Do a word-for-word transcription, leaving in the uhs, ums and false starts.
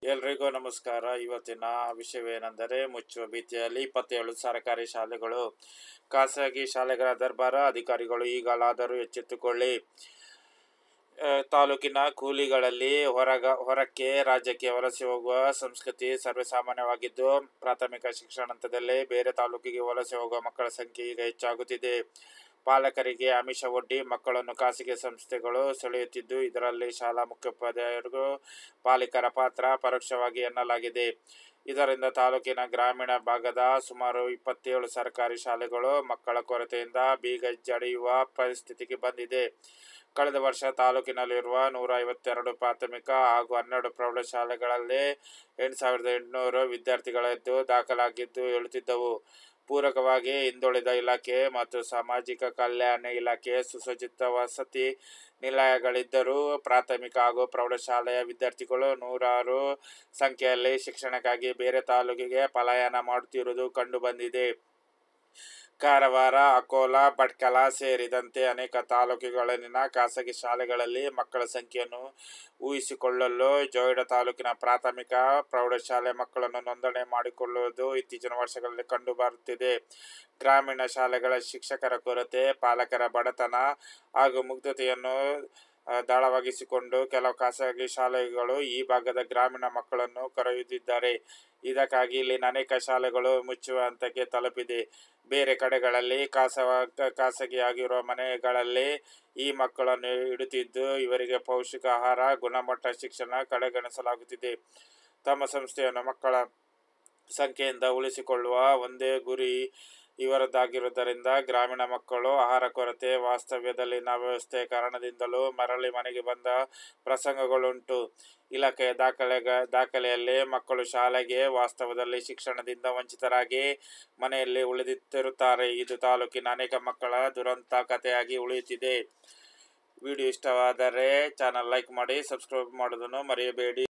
ಎಲ್ರಿಗೂ ನಮಸ್ಕಾರ. ಇವತ್ತಿನ ವಿಷಯವೇನೆಂದರೆ ಮುಚ್ಚುವ ಭೀತಿಯಲ್ಲಿ ಇಪ್ಪತ್ತೇಳು ಸರ್ಕಾರಿ ಶಾಲೆಗಳು. ಖಾಸಗಿ ಶಾಲೆಗಳ ದರ್ಬಾರ. ಅಧಿಕಾರಿಗಳು ಈಗಲಾದರೂ ಎಚ್ಚೆತ್ತುಕೊಳ್ಳಿ. ತಾಲೂಕಿನ ಕೂಲಿಗಳಲ್ಲಿ ಹೊರಗ ಹೊರಕ್ಕೆ ರಾಜ್ಯಕ್ಕೆ ವಲಸೆ ಹೋಗುವ ಸಂಸ್ಕೃತಿ ಸರ್ವೇಸಾಮಾನ್ಯವಾಗಿದ್ದು, ಪ್ರಾಥಮಿಕ ಶಿಕ್ಷಣ ಹಂತದಲ್ಲೇ ಬೇರೆ ತಾಲೂಕಿಗೆ ವಲಸೆ ಹೋಗುವ ಮಕ್ಕಳ ಸಂಖ್ಯೆ ಈಗ ಹೆಚ್ಚಾಗುತ್ತಿದೆ. ಪಾಲಕರಿಗೆ ಆಮಿಷ ಒಡ್ಡಿ ಮಕ್ಕಳನ್ನು ಖಾಸಗಿ ಸಂಸ್ಥೆಗಳು ಸೆಳೆಯುತ್ತಿದ್ದು, ಇದರಲ್ಲಿ ಶಾಲಾ ಮುಖ್ಯೋಪಾಧ್ಯಾಯರು, ಪಾಲಕರ ಪಾತ್ರ ಪರೋಕ್ಷವಾಗಿ ಎನ್ನಲಾಗಿದೆ. ಇದರಿಂದ ತಾಲೂಕಿನ ಗ್ರಾಮೀಣ ಭಾಗದ ಸುಮಾರು ಇಪ್ಪತ್ತೇಳು ಸರ್ಕಾರಿ ಶಾಲೆಗಳು ಮಕ್ಕಳ ಕೊರತೆಯಿಂದ ಬೀಗ ಜಡಿಯುವ ಪರಿಸ್ಥಿತಿಗೆ ಬಂದಿದೆ. ಕಳೆದ ವರ್ಷ ತಾಲೂಕಿನಲ್ಲಿರುವ ನೂರ ಐವತ್ತೆರಡು ಪ್ರಾಥಮಿಕ ಹಾಗೂ ಹನ್ನೆರಡು ಪ್ರೌಢಶಾಲೆಗಳಲ್ಲಿ ಎಂಟು ಸಾವಿರದ ಎಂಟುನೂರು ವಿದ್ಯಾರ್ಥಿಗಳಿದ್ದು ದಾಖಲಾಗಿದ್ದು ಹೇಳುತ್ತಿದ್ದವು. ಪೂರಕವಾಗಿ ಹಿಂದುಳಿದ ಇಲಾಖೆ ಮತ್ತು ಸಾಮಾಜಿಕ ಕಲ್ಯಾಣ ಇಲಾಖೆ ಸುಸಜ್ಜಿತ ವಸತಿ ನಿಲಯಗಳಿದ್ದರೂ ಪ್ರಾಥಮಿಕ ಹಾಗೂ ಪ್ರೌಢಶಾಲೆಯ ವಿದ್ಯಾರ್ಥಿಗಳು ನೂರಾರು ಸಂಖ್ಯೆಯಲ್ಲಿ ಶಿಕ್ಷಣಕ್ಕಾಗಿ ಬೇರೆ ತಾಲೂಕಿಗೆ ಪಲಾಯನ ಮಾಡುತ್ತಿರುವುದು ಕಂಡುಬಂದಿದೆ. ಕಾರವಾರ, ಅಕೋಲ, ಭಟ್ಕಳ ಸೇರಿದಂತೆ ಅನೇಕ ತಾಲೂಕುಗಳಲ್ಲಿನ ಖಾಸಗಿ ಶಾಲೆಗಳಲ್ಲಿ ಮಕ್ಕಳ ಸಂಖ್ಯೆಯನ್ನು ಊಹಿಸಿಕೊಳ್ಳಲು ಜೊಯ್ಡಾ ತಾಲೂಕಿನ ಪ್ರಾಥಮಿಕ, ಪ್ರೌಢಶಾಲೆ ಮಕ್ಕಳನ್ನು ನೋಂದಣಿ ಮಾಡಿಕೊಳ್ಳುವುದು ಇತ್ತೀಚಿನ ವರ್ಷಗಳಲ್ಲಿ ಕಂಡುಬರುತ್ತಿದೆ. ಗ್ರಾಮೀಣ ಶಾಲೆಗಳ ಶಿಕ್ಷಕರ ಕೊರತೆ, ಪಾಲಕರ ಬಡತನ ಹಾಗೂ ಮುಗ್ಧತೆಯನ್ನು ದಾಳವಾಗಿಸಿಕೊಂಡು ಕೆಲವು ಖಾಸಗಿ ಶಾಲೆಗಳು ಈ ಭಾಗದ ಗ್ರಾಮೀಣ ಮಕ್ಕಳನ್ನು ಕರೆಯುತ್ತಿದ್ದಾರೆ. ಇದಕ್ಕಾಗಿ ಇಲ್ಲಿನ ಅನೇಕ ಶಾಲೆಗಳು ಮುಚ್ಚುವ ಹಂತಕ್ಕೆ ತಲುಪಿದೆ. ಬೇರೆ ಕಡೆಗಳಲ್ಲಿ ಖಾಸ ಖಾಸಗಿಯಾಗಿರುವ ಮನೆಗಳಲ್ಲಿ ಈ ಮಕ್ಕಳನ್ನು ಇಡುತ್ತಿದ್ದು, ಇವರಿಗೆ ಪೌಷ್ಟಿಕ ಆಹಾರ, ಗುಣಮಟ್ಟ ಶಿಕ್ಷಣ ಕಡೆಗಣಿಸಲಾಗುತ್ತಿದೆ. ತಮ್ಮ ಸಂಸ್ಥೆಯನ್ನು ಮಕ್ಕಳ ಸಂಖ್ಯೆಯಿಂದ ಉಳಿಸಿಕೊಳ್ಳುವ ಒಂದೇ ಗುರಿ ಇವರದ್ದಾಗಿರುವುದರಿಂದ ಗ್ರಾಮೀಣ ಮಕ್ಕಳು ಆಹಾರ ಕೊರತೆ, ವಾಸ್ತವ್ಯದಲ್ಲಿನ ಅವ್ಯವಸ್ಥೆಯ ಕಾರಣದಿಂದಲೂ ಮರಳಿ ಮನೆಗೆ ಬಂದ ಪ್ರಸಂಗಗಳುಂಟು. ಇಲಾಖೆಯ ದಾಖಲೆ ದಾಖಲೆಯಲ್ಲಿ ಮಕ್ಕಳು ಶಾಲೆಗೆ ವಾಸ್ತವದಲ್ಲಿ ಶಿಕ್ಷಣದಿಂದ ವಂಚಿತರಾಗಿ ಮನೆಯಲ್ಲಿ ಉಳಿದಿರುತ್ತಾರೆ. ಇದು ತಾಲೂಕಿನ ಅನೇಕ ಮಕ್ಕಳ ದುರಂತ ಕಥೆಯಾಗಿ ಉಳಿಯುತ್ತಿದೆ. ವಿಡಿಯೋ ಇಷ್ಟವಾದರೆ ಚಾನಲ್ ಲೈಕ್ ಮಾಡಿ, ಸಬ್ಸ್ಕ್ರೈಬ್ ಮಾಡುವುದನ್ನು ಮರೆಯಬೇಡಿ.